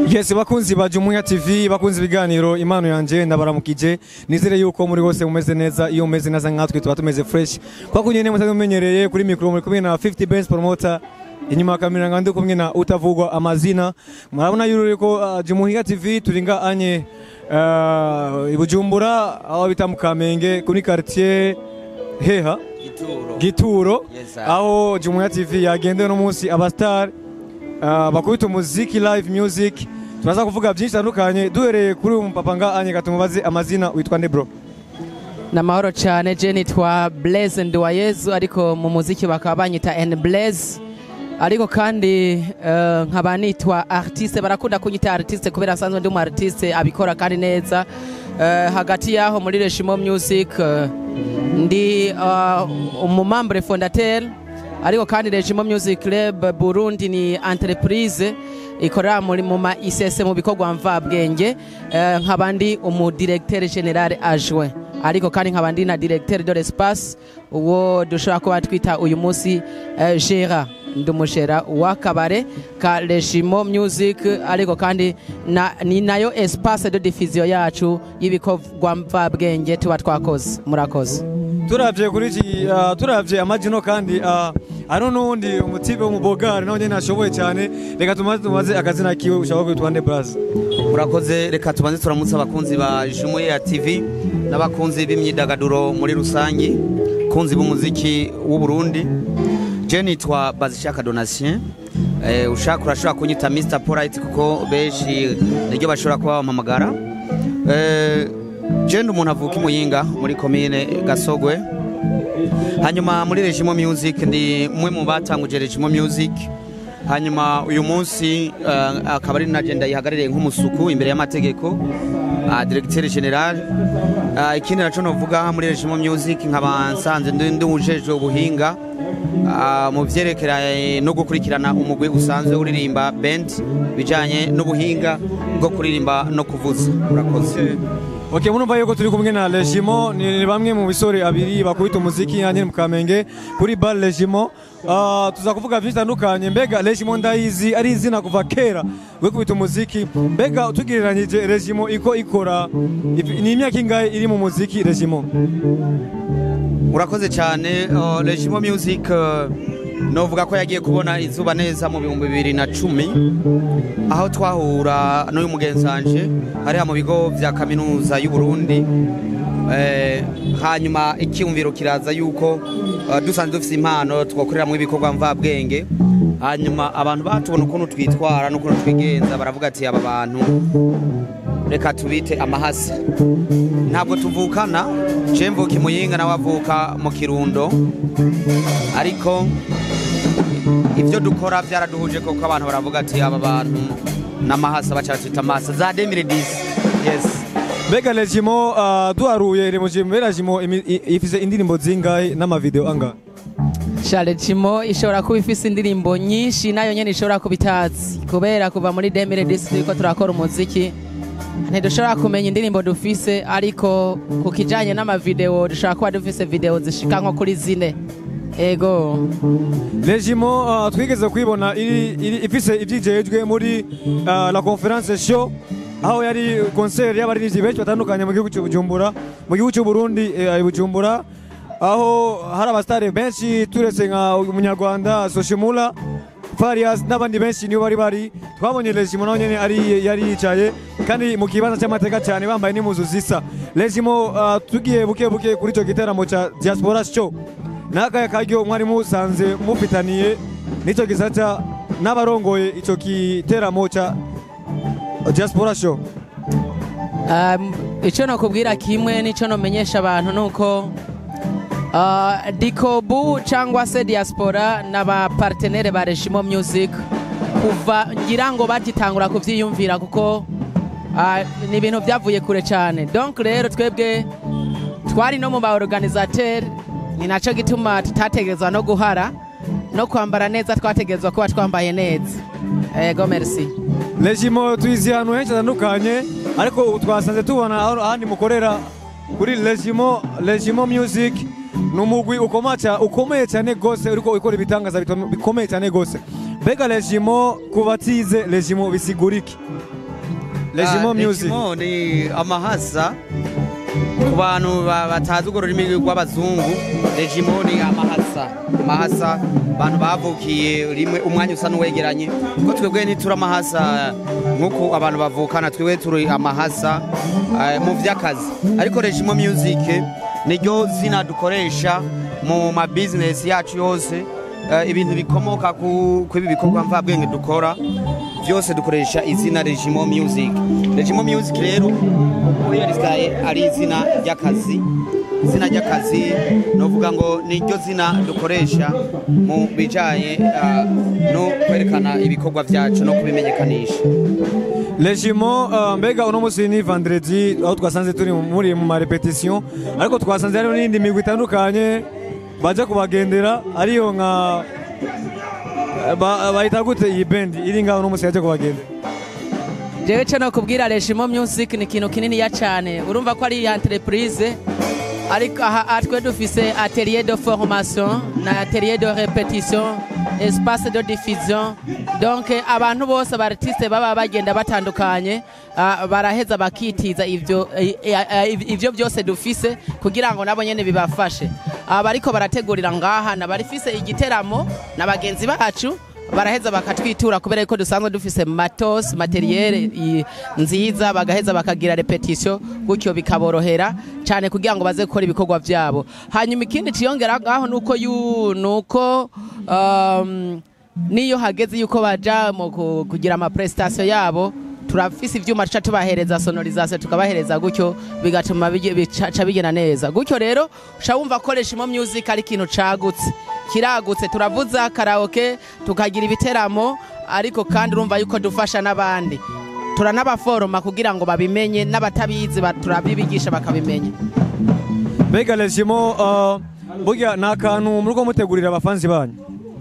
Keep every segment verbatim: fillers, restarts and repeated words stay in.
Yes, bakunzi ba Jumuiya T V, bakunzi biganiro impano yanje ndabaramukije. Nizere yuko muri hose mumeze neza, iyo mumeze neza nkatwe tuba tumeze fresh. Kwa kunyene mutamumenyereye kuri micro muri kumwe na fifty Benz Promoter. Inyuma kamera ngandi kumwe na utavugwa amazina. Murabona yuko uh, Jumuiya T V turinga anye uh, ibujumbura aho bita mu Kamenge kuri quartier Heha Gituro. Gituro. Yes, aho Jumuiya T V yagende no munsi abastar uh, bakubita umuziki live music. Turaza kuvuga byinshi bitandukanye duhereye kuri umupapanga anye gatumubaze amazina witwa nde bro? Namahoro cyane je nitwa Blaze Nduwayezu ariko mu muziki bakaba banyita N Blaze ariko kandi uh, nkaba nitwa artiste barakunda kunyita artiste kubera asanzwe ndi mu artiste abikora kandi neza uh, hagati yaho muri Reshimo Music uh, ndi uh, umumambre fondateur ariko kandi Reshimo Music Club Burundi ni entreprise ikorera muri mu ma I C S mu bikorwa mvabwenge uh, nkabandi umu directeur general adjoint ariko kandi nkabandi na directeur de l'espace uwo dushobora kuba twita uyu munsi uh, Gérard ndumushera wakabare ka Reshimo Music ariko kandi na, ni nayo espace de diffusion yacu y'ibikorwa mvabwenge tuba twakoze murakoze. Turavye kuri iki uh, turavye amajino kandi uh, ano nundi umutibe umubogari naho nyene nashoboye cyane reka tumaze tumaze akazina kiwe ushaka kwitwa nde Braz. Murakoze reka tubanze turamutse abakunzi ba Jumuiya T V n'abakunzi b'imyidagaduro muri rusangi kunzi b'umuziki w'u Burundi. Je nitwa Bazishaka Donatien eh ushaka urashobora kunyita mister Polite kuko beshi niryo bashobora kuba bampamagara. Eh je ndi umuntu avuka imuyinga muri commune Gasogwe. Hanyuma muri Reshimo Music ndi mwe mu batanguje Reshimo Music. Hanyuma uyu munsi uh, akaba ari na agenda yihagarariye nk'umusuku imbere y'amategeko uh, directeur general. Uh, ikindi naco novuga muri Reshimo Music nkaba nsanze ndi ujeje ubuhinga uh, mu vyerekera no gukurikirana umugwi usanzwe uririmba band bijanye n'ubuhinga bwo kuririmba no kuvuza. Urakoze. Okay, munumva yuko turi kumwe na Reshimo ni bamwe mu bisore abiri bakubita umuziki yanye mu Kamenge kuri bar Reshimo. Uh, tuza kuvuga byinshi bitandukanye. Mbega Reshimo ndayizi ari izina kuva kera we kubita umuziki. Mbega utugereranyije Reshimo iko ikora ni imyaka ingahe iri mu muziki Reshimo? Urakoze cyane. uh, Reshimo Music uh, novuga ko yagiye kubona izuba neza mu bihumbi bibiri na cumi aho twahura n'uyu mugenzanje hari mu bigo vya kaminuza y'u Burundi. Eh, hanyuma icyumviro kiraza yuko uh, dusanzwe dufite impano twakorera mu ibikorwa mvabwenge. Hanyuma abantu batubona ukuntu twitwara no ukuntu twigenza baravuga ati aba bantu reka tubite amahasi. Ntabwo tuvukana, je mvuka imuyinga nawe avuka mu Kirundo ariko ibyo dukora byaraduhuje koko abantu baravuga ati aba bantu namahasa bacara twita amahasa za deux mille dix. Yes. Mbega Reshimo uh, duharuye Reshimo ifise indirimbo zingahe n'ama video anga? Reshimo ishobora kuba ifise indirimbo nyinshi nayo nyene ishobora kubitazi kubera kuva muri deux mille dix turiko turakora umuziki ntidushobora kumenya indirimbo dufise ariko kukijanye n'ama video dushobora kuba dufise video zishika nko kuri zine. Ego. Reshimo uh, twigeze kwibona iri, iri ifise ivyijejwe muri uh, la conference show aho yari concert y'abaririmbyi benshi batandukanye mu gihugu cy'Ubujumbura mu gihugu cy'u Burundi eh, Bujumbura aho hari abastare benshi turetse nka umunyarwanda Soshimula Farias n'abandi benshi niyo bari bari twabonye Reshimo naho nyene ari yari yicaye kandi mu kibanza cy'amateka cyane bambaye n'impuzu zisa. Reshimo uh, tugiye buke buke kuri cyo giteramo cha Diaspora Show nakaya karyo mwari musanze mufitaniye nico gisata n'abarongoye ico giteramo cha Diaspora Show. Um, ico no kubwira kimwe nico no menyesha abantu nuko uh, Dikobu cyangwa se Diaspora n'aba partenaire ba Reshimo Music kuva ngira ngo batitangura kuvyiyumvira kuko uh, ni ibintu byavuye kure cyane. Donc rero twebwe twari no mu ba organisateur ni naco gituma tutategezwa no guhara no kwambara neza twategezwa kuba twambaye neza. Ego merci. Reshimo tuizi hano henshi atandukanye ariko twasanze tubona ahandi mukorera kuri Reshimo Reshimo Music numugwi ukomacha ukomeye cyane gose uriko ukora ibitangaza bikomeye cyane gose. Mbega Reshimo kubatize Reshimo bisiguriki? Regimo Music. Regimo ni amahasa ku bantu batazi urwo rurimi rw'abazungu. Regimo ni amahasa amahasa abantu bavukiye rimwe umwanya usa n'uwegeranye kuko twebwe ntitura amahasa nk'uko abantu bavukana twebwe turi amahasa mu vy'akazi ariko Regimo Music niryo zina dukoresha mu ma business yacu yose ibintu bikomoka ku ibi bikorwa mvabwenge dukora byose dukoresha izina Regimo Music. Regimo Music rero uyariskaye ari izina ry'akazi izina ry'akazi novuga ngo niryo zina dukoresha mu bijaye uh, no kwerekana ibikorwa byacu no kubimenyekanisha. Regimo uh, mbega uno musi ni vendredi aho twasanze turi muri mu ma repetition ariko twasanze hari n'indi migwi itandukanye baje kubagendera ariyo nka bayita gute iyi band iri ngaho uno musi yaje kubagendera. Jewe cyo no kubwira Regimo Music ni kintu kinini ya cyane urumva ko ari entreprise ariko aha atwe dufise atelier de formation na atelier de répétition espace de diffusion donc abantu bose abartiste baba bagenda batandukanye uh, baraheza bakitiza ivyo ivyo byose dufise kugira ngo nabo nyene bibafashe abariko barategurira ngaha na barifise igiteramo na bagenzi bacu baraheza bakatwitura kubera yuko dusanzwe dufise matos materiel nziza bagaheza bakagira repetition gutyo bikaborohera cyane kugira ngo baze gukora ibikorwa byabo. Hanyuma ikindi ciyongera ngaho nuko yu nuko um, niyo hageze yuko baja mu kugira ama prestation yabo turafise ivyuma tuca tubahereza sonorisation tukabahereza gutyo bigatuma bica bigena neza gutyo rero ushawumva ko Regimo Music ari kintu cagutse kiragutse turavuza karaoke tukagira ibiteramo ariko kandi urumva yuko dufasha n'abandi turanabaforoma kugira ngo babimenye n'abatabizi turabibigisha bakabimenya. Mbega Regimo uh, burya nakantu muruko mutegurira abafanzi banyu.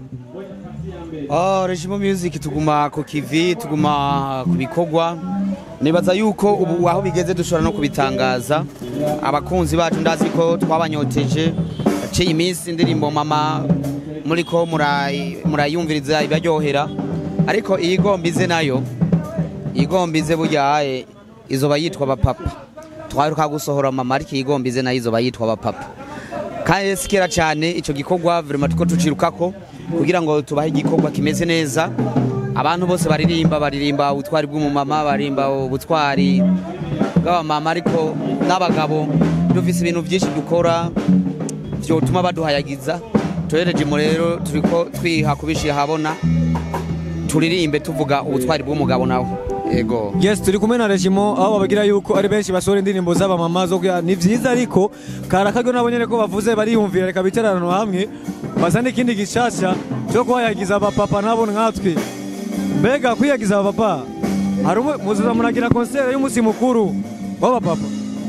Oh, Regimo Music tuguma ku kivi tuguma ku bikorwa nibaza yuko ubu aho bigeze dushobora no kubitangaza abakunzi bacu ndazi ko twabanyoteje aciye iminsi indirimbo mama muriko murayumviriza ibaryohera ariko iyigombize nayo igombize burya izoba yitwa abapapa twaruka gusohora mama ariko iyigombize nayo izoba yitwa abapapa kandi sikera cyane ico gikorwa vraiment tuko tucirukako kugira ngo tubahe igikorwa kimeze neza abantu bose baririmba baririmba ubutwari bw'umumama barimba ubutwari bw'abamama ariko n'abagabo dufise ibintu byinshi dukora byo tuma baduhayagiza tuhereje mu rero turiko twiha kubishira habona turirimbe tuvuga ubutwari bw'umugabo nawe. Ego. Yes, turi kumwe na Regimo aho babagira yuko ari benshi basore indirimbo z'aba mama zo ni vyiza ariko karakagyo nabo nyene ko bavuze bariyumvira reka bicarano hamwe bazane ikindi gishasha cyo kwayagiza abapapa nabo nkatwe. Mbega kwiyagiza abapapa hari muzuza muragira concert y'umunsi mukuru w'abapapa.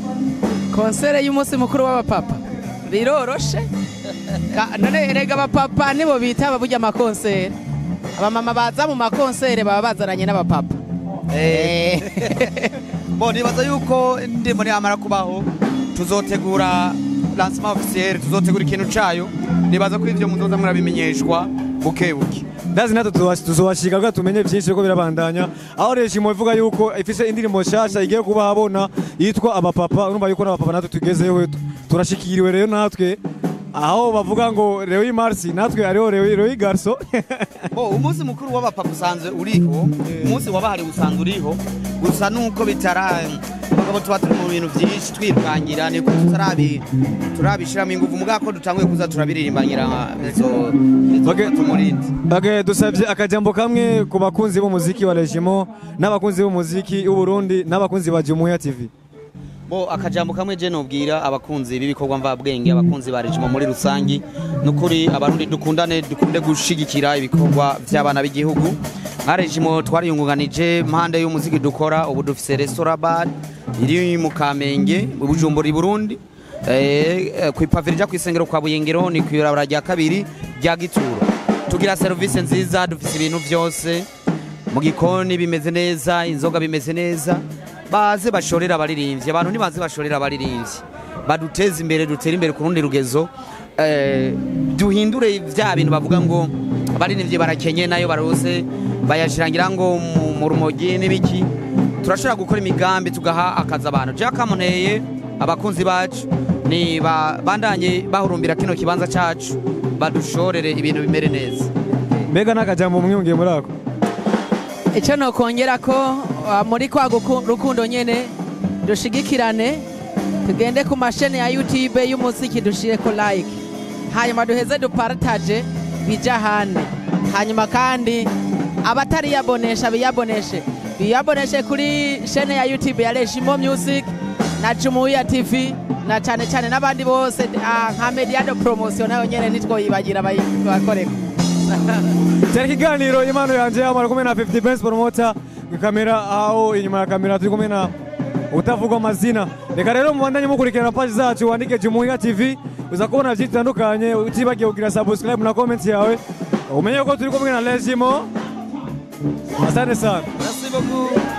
Concert y'umunsi mukuru w'abapapa biroroshe none erega abapapa nibo bita baburya ama concert abamama baza mu ma concert baba bazaranye n'abapapa. Eh bo nibaza yuko ndi muri amara kubaho tuzotegura lancement officiel tuzotegura ikintu cayo nibaza ko ivyo muzoza murabimenyeshwa bukebuke ndazi nato tuzobashika ko tumenye byinshi ko birabandanya aho Regimo ivuga yuko ifise indirimbo shasha igiye kuba habona yitwa abapapa urumva yuko n'abapapa nato tugezeho turashikiriwe rero natwe aho bavuga ngo Lewi Marsi natwe ariho Lewi Garso. Bo umunsi mukuru w'abapapa usanzwe uriho umunsi wabahari usanzwe uriho gusa nuko bitara bagabo tuba turi mu bintu byinshi twirukangira niko tutarabi turabishiramo ingufu mugako dutanguye kuza turabiririmbanyira izo izo tumurindi. Okay, dusavye akajambo kamwe ku bakunzi b'umuziki wa Regimo n'abakunzi b'umuziki w'u Burundi n'abakunzi ba Jumuiya T V. Bo akajambo kamwe je nobwira abakunzi b'ibikorwa mvabwenge abakunzi ba Regimo muri rusangi nukuri abarundi dukundane dukunde gushigikira ibikorwa by'abana b'igihugu nka Regimo twariyungunganije mpande y'umuziki dukora ubu dufise restaurant bar iri mu Kamenge mu Bujumbura i Burundi eh kwipavirija kwisengero kwa Buyengero ni kwirabara rya kabiri rya Gituro tugira service nziza dufise ibintu byose mu gikoni bimeze neza inzoga bimeze neza baze bashorera abaririmbyi abantu nibaze bashorera abaririmbyi baduteza imbere dutera imbere ku rundi rugezo eh duhindure vya bintu bavuga ngo abaririmbyi barakenye nayo barose bayashirangira ngo mu rumogi n'ibiki turashobora gukora imigambi tugaha akazi abantu je akamoneye abakunzi bacu ni bandanye bahurumbira kino kibanza cacu badushorere ibintu bimere neza. Mbega nakajambo mwiyongeye muri ako icyo nokongera ko muri kwa rukundo nyene dushigikirane tugende ku mashene ya YouTube y'umuziki dushire ko like hanyuma duheze dupartage bija hane hanyuma kandi abatari yabonesha biyaboneshe biyaboneshe kuri shene ya YouTube ya Regimo Music na Jumuiya T V na cyane cyane n'abandi bose nka Mediado Promotion nayo nyene nitwo yibagira bakoreko. Cyari kiganiro impano yanje amara kumwe na fifty Benz promoter kamera aho inyuma ya kamera turi kumwe na utavugwa amazina. Reka rero mubandanye mukurikirana page zacu wandike Jumuiya T V uza kubona byinshi bitandukanye utibagiye kugira subscribe na comment yawe umenye ko turi kumwe na Regimo. Asante sana. Merci beaucoup.